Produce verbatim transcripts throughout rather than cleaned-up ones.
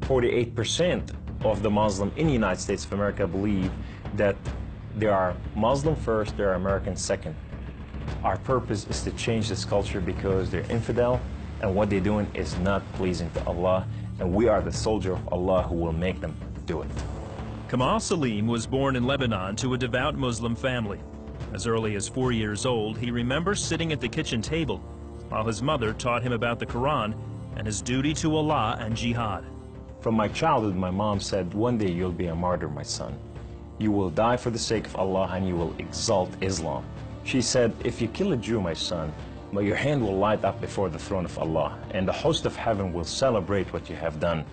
forty-eight percent of the Muslim in the United States of America believe that there are Muslim first, there are American second. Our purpose is to change this culture because they're infidel, and what they're doing is not pleasing to Allah, and we are the soldier of Allah who will make them do it. Kamal Salim was born in Lebanon to a devout Muslim family. As early as four years old, he remembers sitting at the kitchen table while his mother taught him about the Quran and his duty to Allah and jihad. From my childhood, my mom said, one day you'll be a martyr, my son. You will die for the sake of Allah and you will exalt Islam. She said, if you kill a Jew, my son, your hand will light up before the throne of Allah, and the host of heaven will celebrate what you have done.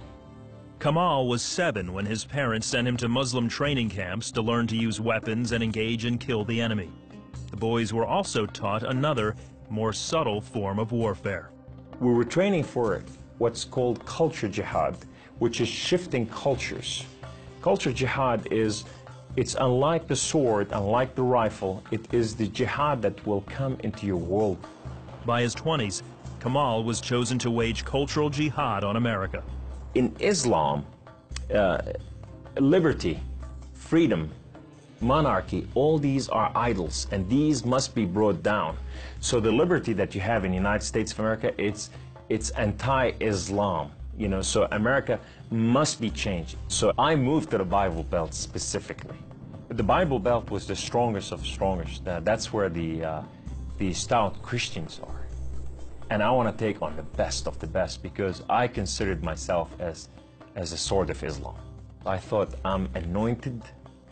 Kamal was seven when his parents sent him to Muslim training camps to learn to use weapons and engage and kill the enemy. The boys were also taught another, more subtle form of warfare. We were training for what's called culture jihad, which is shifting cultures. Culture jihad is, it's unlike the sword, unlike the rifle, it is the jihad that will come into your world. By his twenties, Kamal was chosen to wage cultural jihad on America. In Islam, uh, liberty, freedom, monarchy, all these are idols, and these must be brought down. So the liberty that you have in the United States of America, it's, it's anti-Islam. You know, so America must be changed. So I moved to the Bible Belt specifically. The Bible Belt was the strongest of strongest. Uh, that's where the, uh, the stout Christians are. And I want to take on the best of the best because I considered myself as, as a sword of Islam. I thought I'm anointed,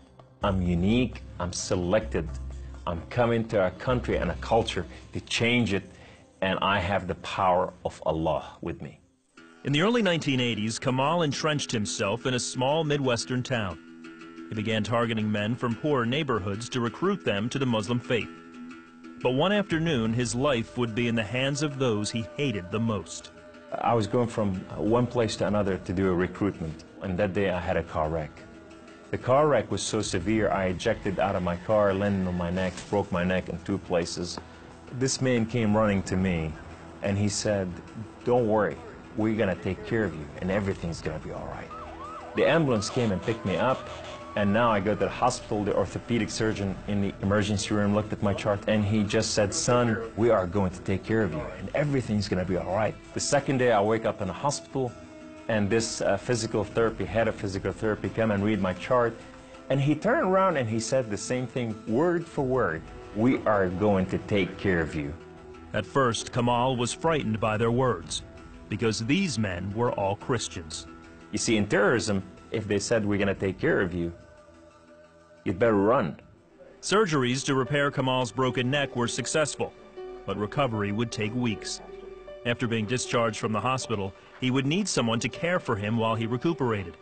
I'm unique, I'm selected. I'm coming to a country and a culture to change it, and I have the power of Allah with me. In the early nineteen eighties, Kamal entrenched himself in a small Midwestern town. He began targeting men from poorer neighborhoods to recruit them to the Muslim faith. But one afternoon, his life would be in the hands of those he hated the most. I was going from one place to another to do a recruitment, and that day I had a car wreck. The car wreck was so severe, I ejected out of my car, landed on my neck, broke my neck in two places. This man came running to me, and he said, don't worry, we're gonna take care of you, and everything's gonna be all right. The ambulance came and picked me up, and now I go to the hospital. The orthopedic surgeon in the emergency room looked at my chart, and he just said, son, we are going to take care of you, and everything's gonna be all right. The second day, I wake up in the hospital, and this uh, physical therapy, head of physical therapy, come and read my chart, and he turned around and he said the same thing, word for word, we are going to take care of you. At first, Kamal was frightened by their words, because these men were all Christians. You see, in terrorism, if they said we're going to take care of you, you'd better run. Surgeries to repair Kamal's broken neck were successful, but recovery would take weeks. After being discharged from the hospital, he would need someone to care for him while he recuperated.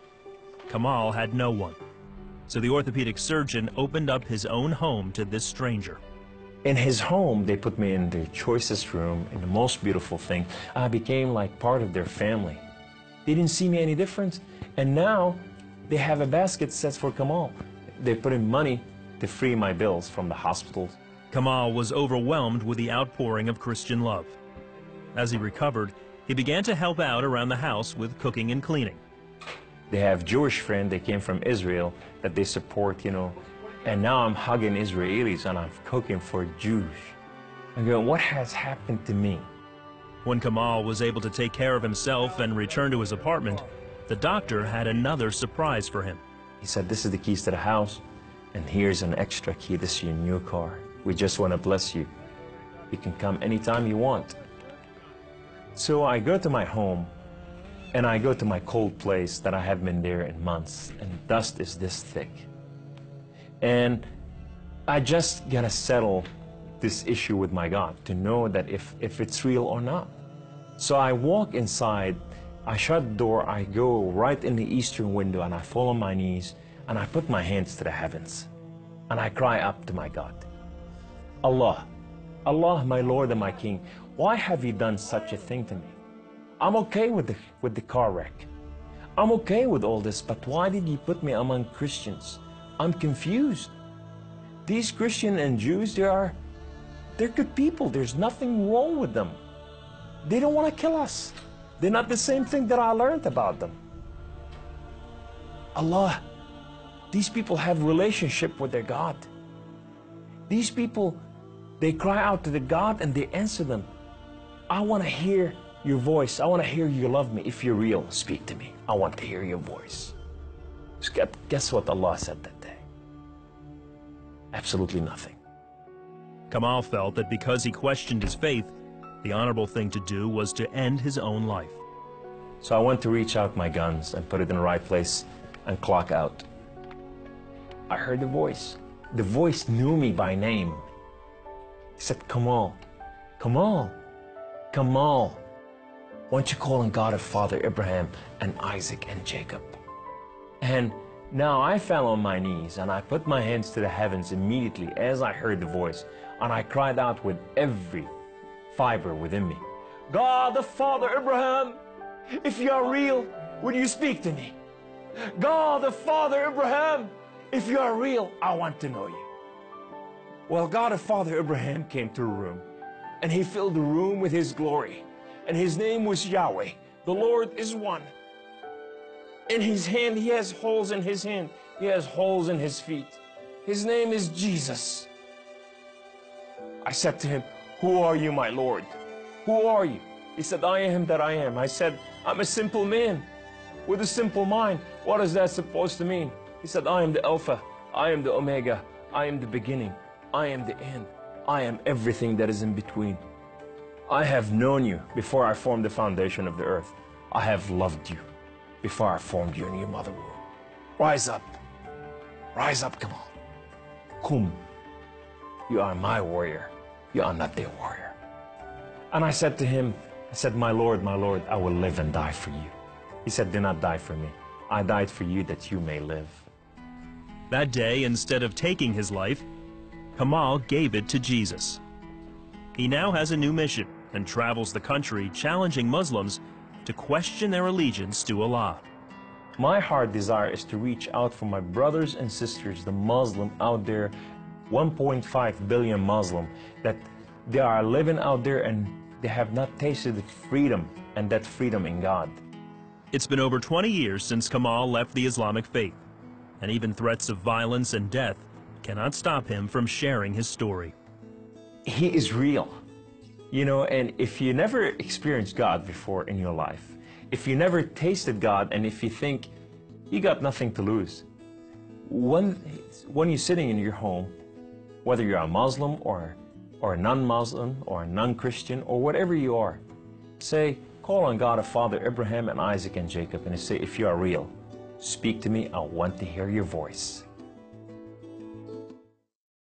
Kamal had no one, so the orthopedic surgeon opened up his own home to this stranger. In his home, they put me in the choicest room, in the most beautiful thing. I became like part of their family. They didn't see me any different, and now they have a basket set for Kamal. They put in money to free my bills from the hospitals. Kamal was overwhelmed with the outpouring of Christian love. As he recovered, he began to help out around the house with cooking and cleaning. They have Jewish friends, they came from Israel, that they support, you know, and now I'm hugging Israelis and I'm cooking for Jews. I'm going, what has happened to me? When Kamal was able to take care of himself and return to his apartment, the doctor had another surprise for him. He said, this is the keys to the house, and here's an extra key, this is your new car. We just want to bless you. You can come anytime you want. So I go to my home, and I go to my cold place that I haven't been there in months, and dust is this thick. And I just gotta settle this issue with my God to know that if, if it's real or not. So I walk inside, I shut the door, I go right in the eastern window, and I fall on my knees, and I put my hands to the heavens, and I cry up to my God. Allah, Allah, my Lord and my King, why have you done such a thing to me? I'm okay with the, with the car wreck. I'm okay with all this, but why did you put me among Christians? I'm confused. These Christians and Jews, they are, they're good people. There's nothing wrong with them. They don't want to kill us. They're not the same thing that I learned about them. Allah, these people have relationship with their God. These people, they cry out to the God and they answer them. I want to hear your voice. I want to hear you love me. If you're real, speak to me. I want to hear your voice. So guess what Allah said that day? Absolutely nothing. Kamal felt that because he questioned his faith, the honorable thing to do was to end his own life. So I went to reach out my guns and put it in the right place and clock out. I heard the voice. The voice knew me by name. He said, Kamal, Kamal, Kamal, why don't you call on God of Father Abraham and Isaac and Jacob? And now I fell on my knees and I put my hands to the heavens immediately as I heard the voice, and I cried out with every fiber within me, God the Father Abraham, if you are real, would you speak to me? God the Father Abraham, if you are real, I want to know you. Well, God the Father Abraham came to the room, and he filled the room with his glory, and his name was Yahweh. The Lord is one. In his hand, he has holes in his hand. He has holes in his feet. His name is Jesus. I said to him, who are you, my Lord? Who are you? He said, I am that I am. I said, I'm a simple man with a simple mind. What is that supposed to mean? He said, I am the Alpha. I am the Omega. I am the beginning. I am the end. I am everything that is in between. I have known you before I formed the foundation of the earth. I have loved you before I formed you in your mother womb. Rise up. Rise up, come on. Kum. You are my warrior. You are not their warrior. And I said to him, I said, my Lord, my Lord, I will live and die for you. He said, do not die for me. I died for you that you may live. That day, instead of taking his life, Kamal gave it to Jesus. He now has a new mission and travels the country challenging Muslims to question their allegiance to Allah. My heart desire is to reach out for my brothers and sisters, the Muslim out there, one point five billion Muslim, that they are living out there and they have not tasted the freedom, and that freedom in God. It's been over twenty years since Kamal left the Islamic faith, and even threats of violence and death cannot stop him from sharing his story. He is real. You know, and if you never experienced God before in your life, if you never tasted God, and if you think you got nothing to lose, when, when you're sitting in your home, whether you're a Muslim or, or a non-Muslim or a non-Christian or whatever you are, say, call on God of Father Abraham and Isaac and Jacob, and say, if you are real, speak to me, I want to hear your voice.